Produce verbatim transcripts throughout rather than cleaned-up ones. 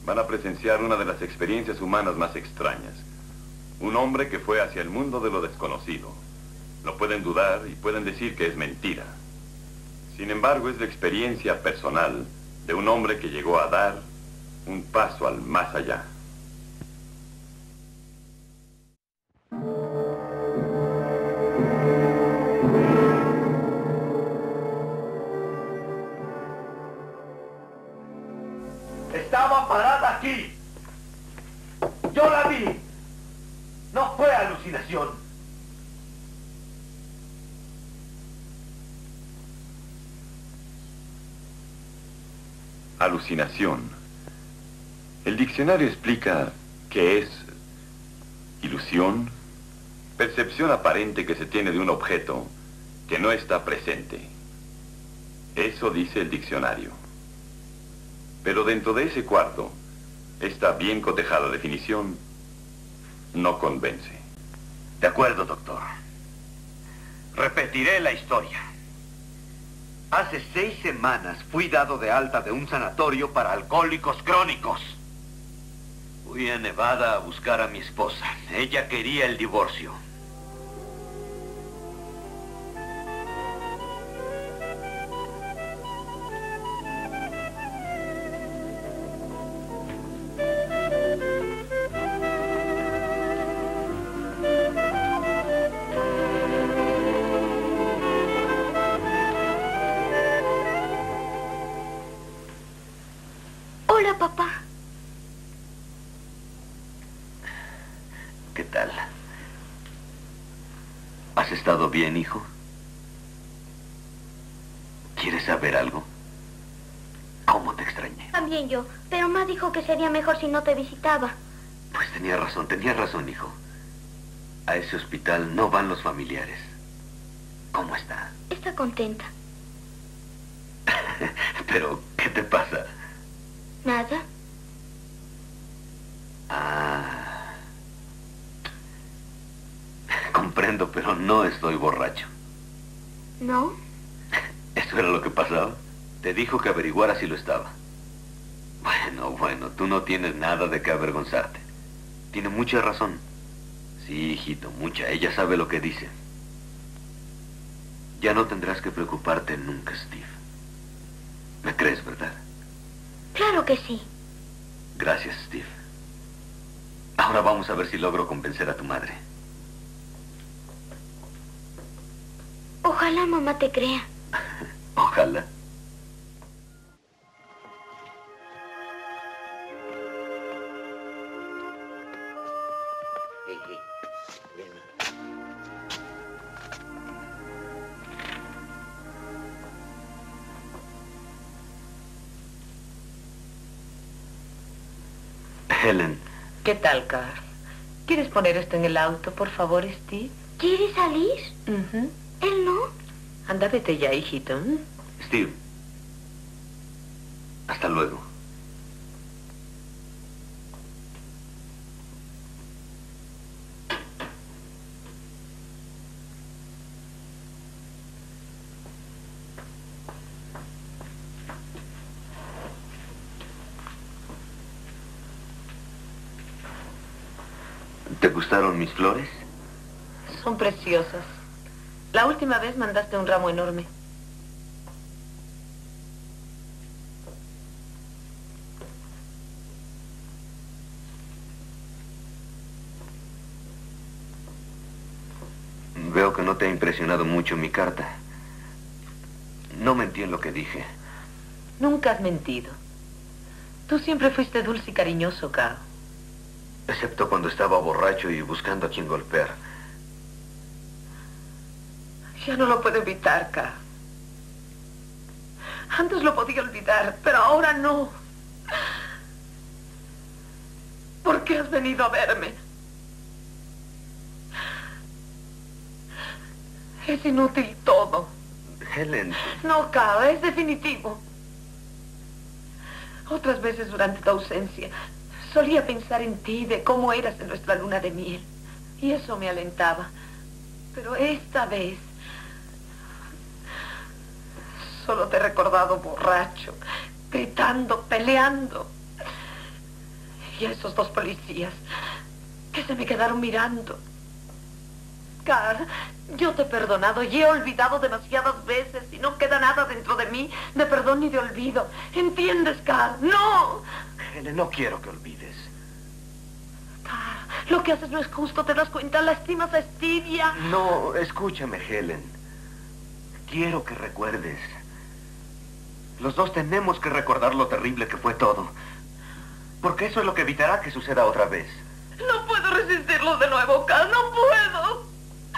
van a presenciar una de las experiencias humanas más extrañas. Un hombre que fue hacia el mundo de lo desconocido. Lo pueden dudar y pueden decir que es mentira. Sin embargo, es la experiencia personal de un hombre que llegó a dar un paso al más allá. Estaba parada aquí. Yo la vi. No fue alucinación. Alucinación. El diccionario explica que es ilusión, percepción aparente que se tiene de un objeto que no está presente. Eso dice el diccionario. Pero dentro de ese cuarto, esta bien cotejada definición no convence. De acuerdo, doctor. Repetiré la historia. Hace seis semanas fui dado de alta de un sanatorio para alcohólicos crónicos. Fui a Nevada a buscar a mi esposa. Ella quería el divorcio. Hola, papá. ¿Qué tal? ¿Has estado bien, hijo? ¿Quieres saber algo? ¿Cómo te extrañé? También yo, pero Ma dijo que sería mejor si no te visitaba. Pues tenía razón, tenía razón, hijo. A ese hospital no van los familiares. ¿Cómo está? Está contenta. Pero, ¿qué te pasa? ¿Nada? Ah. Comprendo, pero no estoy borracho. ¿No? ¿Eso era lo que pasaba? Te dijo que averiguara si lo estaba. Bueno, bueno, tú no tienes nada de qué avergonzarte. Tiene mucha razón. Sí, hijito, mucha. Ella sabe lo que dice. Ya no tendrás que preocuparte nunca, Steve. ¿Me crees, verdad? Claro que sí. Gracias, Steve. Ahora vamos a ver si logro convencer a tu madre. Ojalá mamá te crea. Ojalá. Helen. ¿Qué tal, Carl? ¿Quieres poner esto en el auto, por favor, Steve? ¿Quieres salir? Uh-huh. Él no. Anda, vete ya, hijito. ¿eh? Steve. Hasta luego. ¿Te gustaron mis flores? Son preciosas. La última vez mandaste un ramo enorme. Veo que no te ha impresionado mucho mi carta. No mentí en lo que dije. Nunca has mentido. Tú siempre fuiste dulce y cariñoso, Carl. Excepto cuando estaba borracho y buscando a quien golpear. Ya no lo puedo evitar, Carl. Antes lo podía olvidar, pero ahora no. ¿Por qué has venido a verme? Es inútil todo. Helen. No, Carl, es definitivo. Otras veces durante tu ausencia solía pensar en ti, de cómo eras en nuestra luna de miel. Y eso me alentaba. Pero esta vez solo te he recordado borracho, gritando, peleando. Y a esos dos policías que se me quedaron mirando. Carl, yo te he perdonado y he olvidado demasiadas veces y no queda nada dentro de mí de perdón ni de olvido. ¿Entiendes, Carl? ¡No! Helen, no quiero que olvides. Carl, lo que haces no es justo, ¿te das cuenta? Lastimas a Stevie. No, escúchame, Helen. Quiero que recuerdes. Los dos tenemos que recordar lo terrible que fue todo. Porque eso es lo que evitará que suceda otra vez. No puedo resistirlo de nuevo, Carl, no puedo.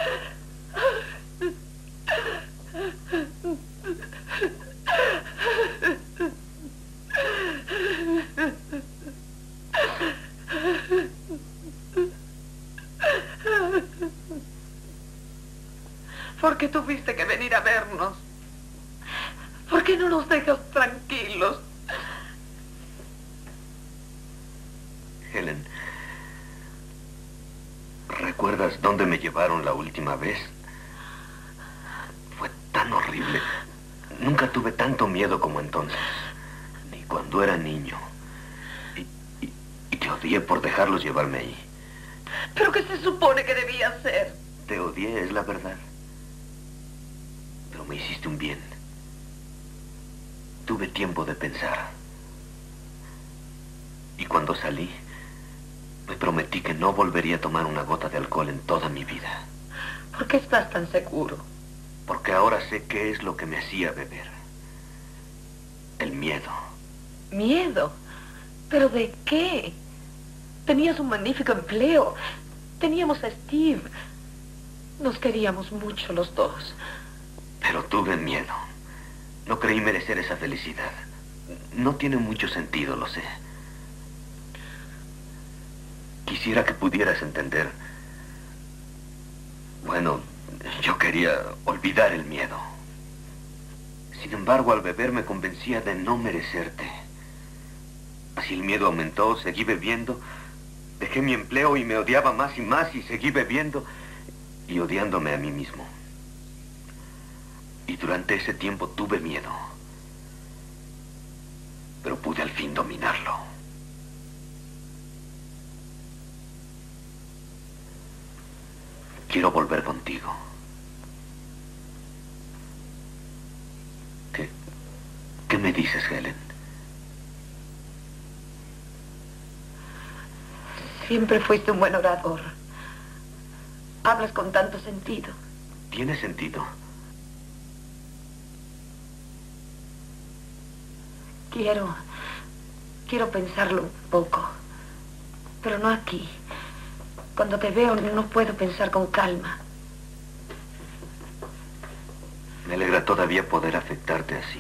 ¿Por qué tuviste que venir a vernos? ¿Por qué no nos dejas tranquilos? Helen, ¿recuerdas dónde me llevaron la última vez? Fue tan horrible. Nunca tuve tanto miedo como entonces. Ni cuando era niño. Y, y, y te odié por dejarlos llevarme ahí. ¿Pero qué se supone que debía hacer? Te odié, es la verdad. Pero me hiciste un bien. Tuve tiempo de pensar. Y cuando salí, me prometí que no volvería a tomar una gota de alcohol en toda mi vida. ¿Por qué estás tan seguro? Porque ahora sé qué es lo que me hacía beber. El miedo. ¿Miedo? ¿Pero de qué? Tenías un magnífico empleo. Teníamos a Steve. Nos queríamos mucho los dos. Pero tuve miedo. No creí merecer esa felicidad. No tiene mucho sentido, lo sé. Quisiera que pudieras entender. Bueno, yo quería olvidar el miedo. Sin embargo, al beber me convencía de no merecerte. Así el miedo aumentó, seguí bebiendo, dejé mi empleo y me odiaba más y más y seguí bebiendo y odiándome a mí mismo. Y durante ese tiempo tuve miedo, pero pude al fin dominarlo. Quiero volver contigo. ¿Qué, qué me dices, Helen? Siempre fuiste un buen orador. Hablas con tanto sentido. ¿Tiene sentido? Quiero... Quiero pensarlo un poco. Pero no aquí. Cuando te veo no puedo pensar con calma. Me alegra todavía poder afectarte así.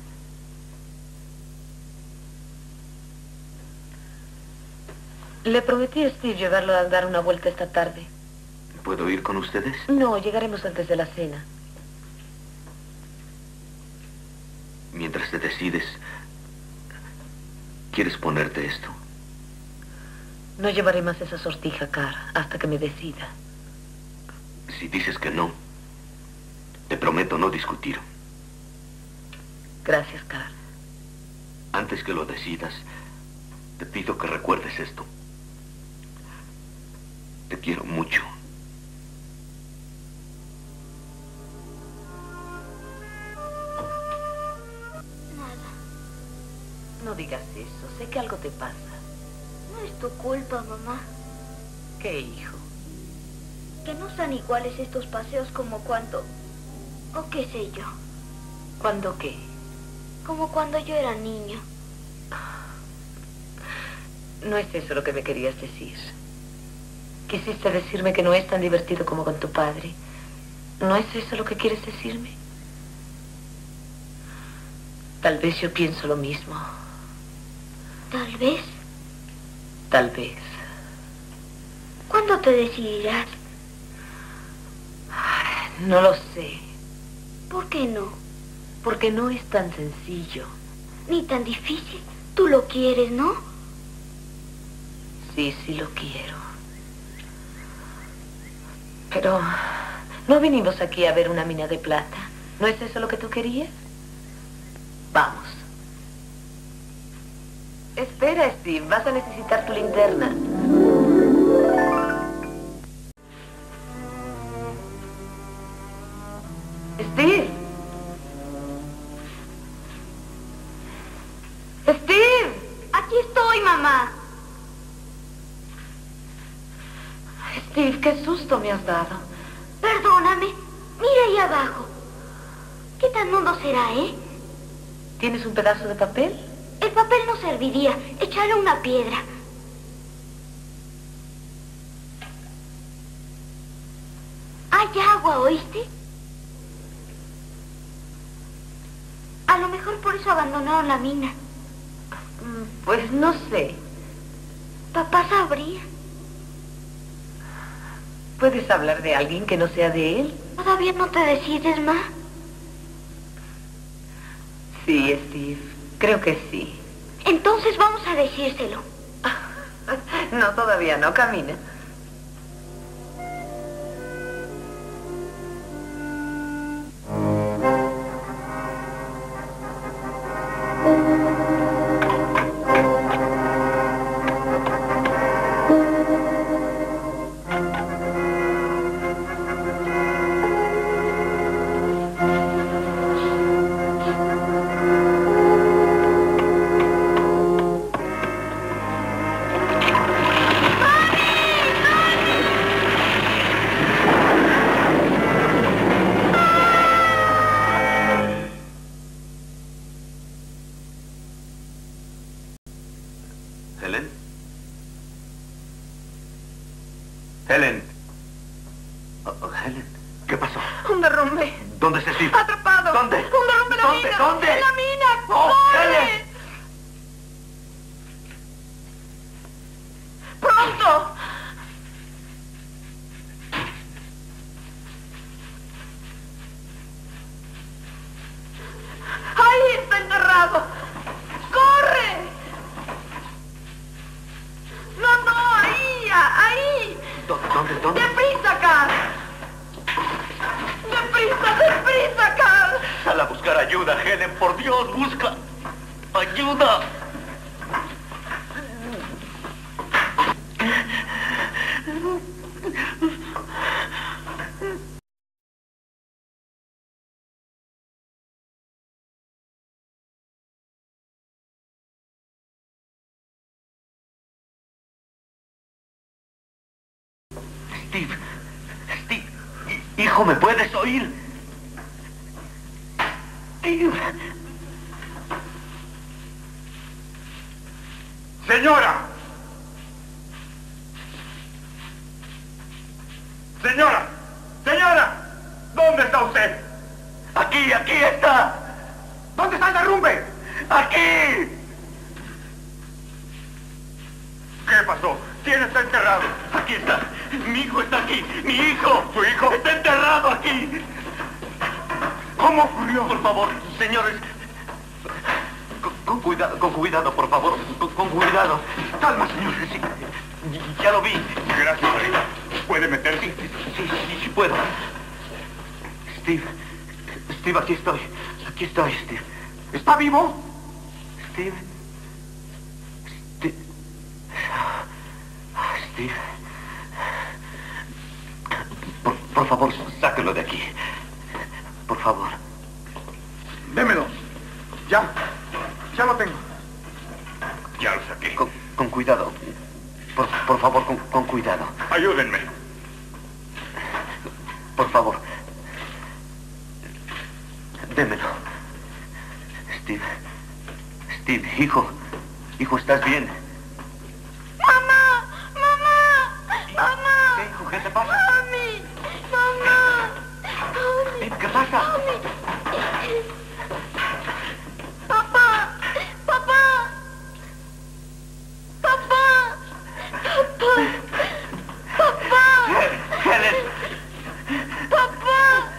Le prometí a Steve llevarlo a dar una vuelta esta tarde. ¿Puedo ir con ustedes? No, llegaremos antes de la cena. Mientras te decides, ¿quieres ponerte esto? No llevaré más esa sortija, Carl, hasta que me decida. Si dices que no, te prometo no discutir. Gracias, Carl. Antes que lo decidas, te pido que recuerdes esto. Te quiero mucho. Nada. No digas eso. Sé que algo te pasa. No es tu culpa, mamá. ¿Qué, hijo? Que no sean iguales estos paseos como cuando... o qué sé yo. ¿Cuándo qué? Como cuando yo era niño. No es eso lo que me querías decir. Quisiste decirme que no es tan divertido como con tu padre. ¿No es eso lo que quieres decirme? Tal vez yo pienso lo mismo. Tal vez. Tal vez. ¿Cuándo te decidirás? No lo sé. ¿Por qué no? Porque no es tan sencillo. Ni tan difícil. Tú lo quieres, ¿no? Sí, sí lo quiero. Pero no vinimos aquí a ver una mina de plata. ¿No es eso lo que tú querías? Vamos. Espera, Steve. Vas a necesitar tu linterna. Steve. Steve. Aquí estoy, mamá. Steve, qué susto me has dado. Perdóname. Mira ahí abajo. ¿Qué tan hondo será, eh? ¿Tienes un pedazo de papel? El papel no serviría. Echarle una piedra. Hay agua, ¿oíste? A lo mejor por eso abandonaron la mina. Pues no sé. Papá sabría. ¿Puedes hablar de alguien que no sea de él? ¿Todavía no te decides, ma? Sí, Steve. Creo que sí. Entonces vamos a decírselo. No, todavía no. Camina. ¿Helen? Helen. Oh, oh, Helen, ¿qué pasó? Un derrumbe. ¿Dónde está Steve? Atrapado. ¿Dónde? Un derrumbe en la ¿Dónde? mina. ¿Dónde? En la mina. ¡Oh, ¡Corre! Helen! ¡Pronto! ¡Ahí está enterrado! ¡Corre! No, no, ahí, ahí. ¿Dónde? ¿Dónde? ¡Deprisa, Carl! ¡Deprisa, deprisa, Carl! Sal a buscar ayuda, Helen. Por Dios, busca ayuda. Steve, Steve, hijo, ¿me puedes oír? Steve. Señora. Señora. Señora. ¿Dónde está usted? Aquí, aquí está. ¿Dónde está el derrumbe? Aquí. ¿Qué pasó? ¿Quién está enterrado? Aquí está. Mi hijo está aquí. Mi hijo. ¿Tu hijo? Está enterrado aquí. ¿Cómo ocurrió? Por favor, señores. Con, con cuidado, con cuidado, por favor. Con, con cuidado. Calma, señor. Sí, ya lo vi. Gracias, Rita. ¿Puede meterse? Sí, sí, sí, sí puedo. Steve. Steve, aquí estoy. Aquí estoy, Steve. ¿Está vivo? Steve. Steve. Steve. Por, por favor, sáquelo de aquí. Por favor. Démelo. Ya. Ya lo tengo. Ya lo saqué. Con, con cuidado. Por, por favor, con, con cuidado. Ayúdenme. Por favor. Démelo. Steve. Steve, hijo. Hijo, ¿estás bien? ¡Mamá! ¡Mamá! ¡Mamá! ¿Qué, hijo? ¿Qué te pasa? ¡Mami! ¡Mamá! Eh, ¿Qué pasa? ¡Papá! ¡Papá! ¡Papá! ¡Papá! ¡Papá! Helen. ¡Papá!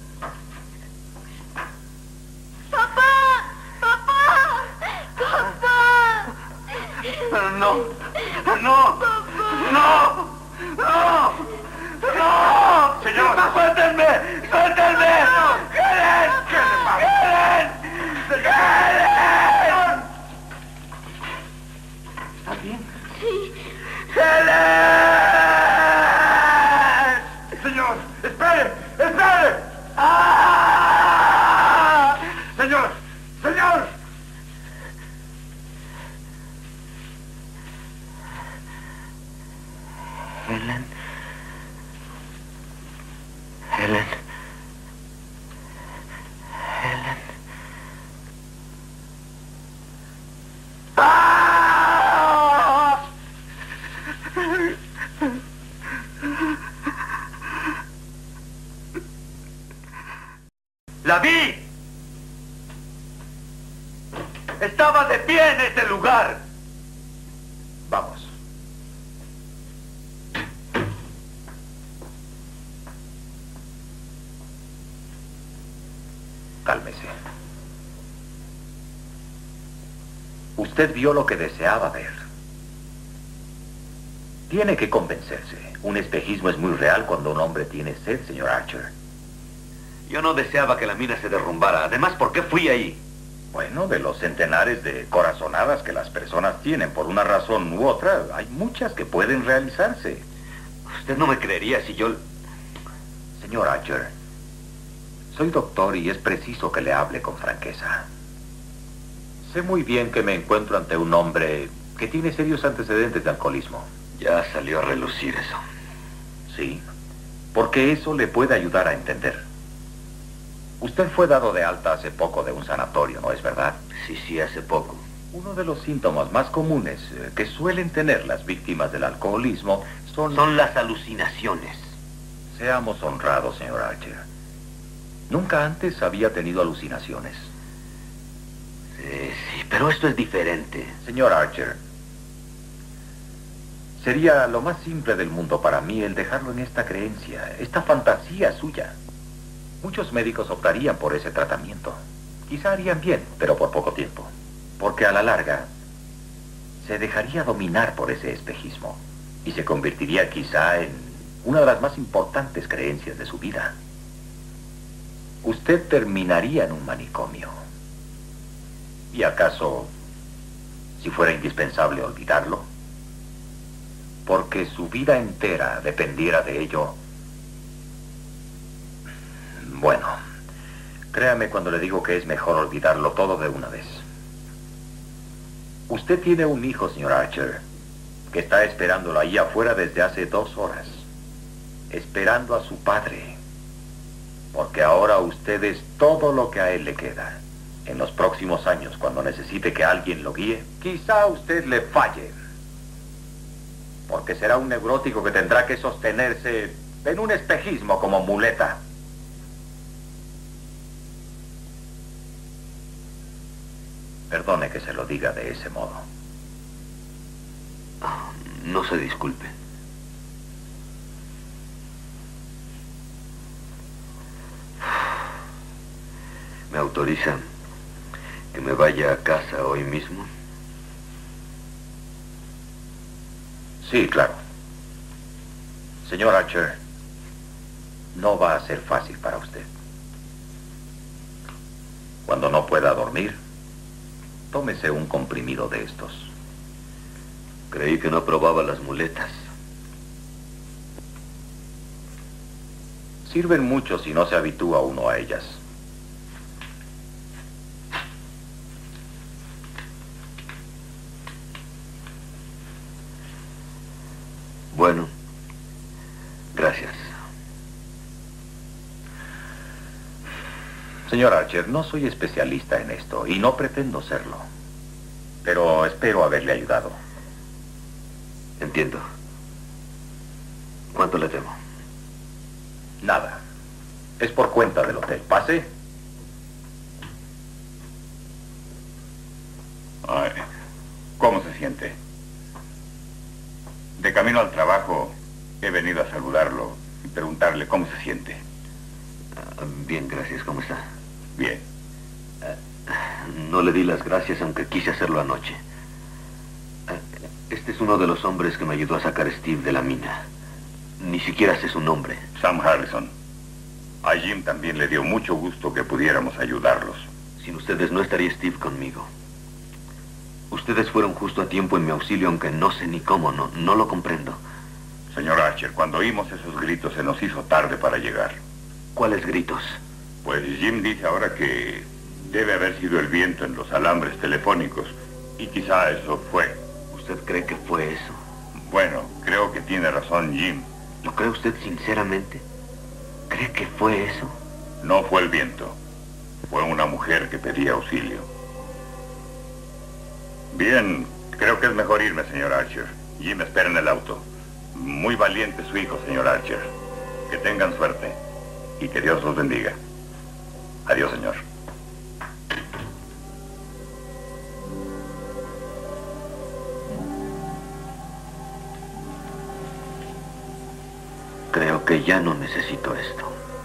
¡Papá! ¡Papá! ¡Papá! No. No. No. No. No. Señor. ¡Suéltenme! ¡Suéltenme! ¡Helen! ¿Qué le pasa? ¡Helen! ¡Helen! ¿Estás bien? Sí. ¡Helen! Señor, espere, espere. ¡Ah! Señor, señor. Helen. Helen. Helen. ¡Ah! ¡La vi! Estaba de pie en ese lugar. Vamos. Cálmese. Usted vio lo que deseaba ver. Tiene que convencerse. Un espejismo es muy real cuando un hombre tiene sed, señor Archer. Yo no deseaba que la mina se derrumbara. Además, ¿por qué fui ahí? Bueno, de los centenares de corazonadas que las personas tienen por una razón u otra, hay muchas que pueden realizarse. Usted no me creería si yo... Señor Archer, soy doctor y es preciso que le hable con franqueza. Sé muy bien que me encuentro ante un hombre que tiene serios antecedentes de alcoholismo. Ya salió a relucir eso. Sí, porque eso le puede ayudar a entender. Usted fue dado de alta hace poco de un sanatorio, ¿no es verdad? Sí, sí, hace poco. Uno de los síntomas más comunes eh, que suelen tener las víctimas del alcoholismo son... Son las alucinaciones. Seamos honrados, señor Archer. Nunca antes había tenido alucinaciones. Sí, sí, pero esto es diferente. Señor Archer, sería lo más simple del mundo para mí el dejarlo en esta creencia, esta fantasía suya. Muchos médicos optarían por ese tratamiento. Quizá harían bien, pero por poco tiempo. Porque a la larga, se dejaría dominar por ese espejismo. Y se convertiría quizá en una de las más importantes creencias de su vida. Usted terminaría en un manicomio. ¿Y acaso, si fuera indispensable olvidarlo? Porque su vida entera dependiera de ello. Bueno, créame cuando le digo que es mejor olvidarlo todo de una vez. Usted tiene un hijo, señor Archer, que está esperándolo ahí afuera desde hace dos horas. Esperando a su padre. Porque ahora usted es todo lo que a él le queda. En los próximos años, cuando necesite que alguien lo guíe, quizá usted le falle. Porque será un neurótico que tendrá que sostenerse en un espejismo como muleta. Perdone que se lo diga de ese modo. Oh, no se disculpe. ¿Me autoriza que me vaya a casa hoy mismo? Sí, claro. Señor Archer, no va a ser fácil para usted. Cuando no pueda dormir, tómese un comprimido de estos. Creí que no probaba las muletas. Sirven mucho si no se habitúa uno a ellas. Bueno, gracias. Señor Archer, no soy especialista en esto y no pretendo serlo. Pero espero haberle ayudado. Entiendo. ¿Cuánto le temo? Nada. Es por cuenta del hotel. Pase. Ay, ¿cómo se siente? De camino al trabajo, he venido a saludarlo y preguntarle cómo se siente. Uh, bien, gracias. ¿Cómo está? Bien. Uh, no le di las gracias, aunque quise hacerlo anoche. Uh, este es uno de los hombres que me ayudó a sacar a Steve de la mina. Ni siquiera sé su nombre. Sam Harrison. A Jim también le dio mucho gusto que pudiéramos ayudarlos. Sin ustedes no estaría Steve conmigo. Ustedes fueron justo a tiempo en mi auxilio, aunque no sé ni cómo, no, no lo comprendo. Señor Archer, cuando oímos esos gritos se nos hizo tarde para llegar. ¿Cuáles gritos? Pues Jim dice ahora que debe haber sido el viento en los alambres telefónicos. Y quizá eso fue. ¿Usted cree que fue eso? Bueno, creo que tiene razón Jim. ¿Lo cree usted sinceramente? ¿Cree que fue eso? No fue el viento. Fue una mujer que pedía auxilio. Bien, creo que es mejor irme, señor Archer. Jim espera en el auto. Muy valiente su hijo, señor Archer. Que tengan suerte y que Dios los bendiga. Adiós, señor. Creo que ya no necesito esto.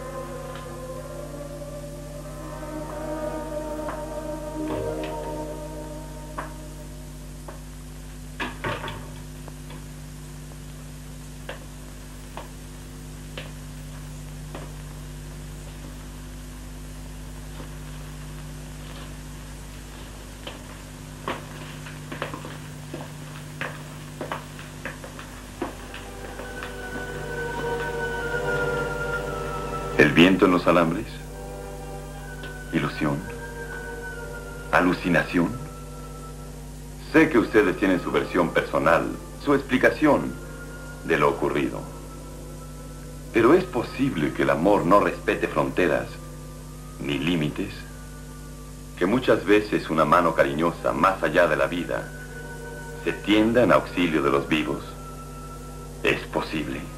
¿El viento en los alambres? ¿Ilusión? ¿Alucinación? Sé que ustedes tienen su versión personal, su explicación de lo ocurrido. Pero ¿es posible que el amor no respete fronteras ni límites? Que muchas veces una mano cariñosa, más allá de la vida, se tienda en auxilio de los vivos. ¿Es posible?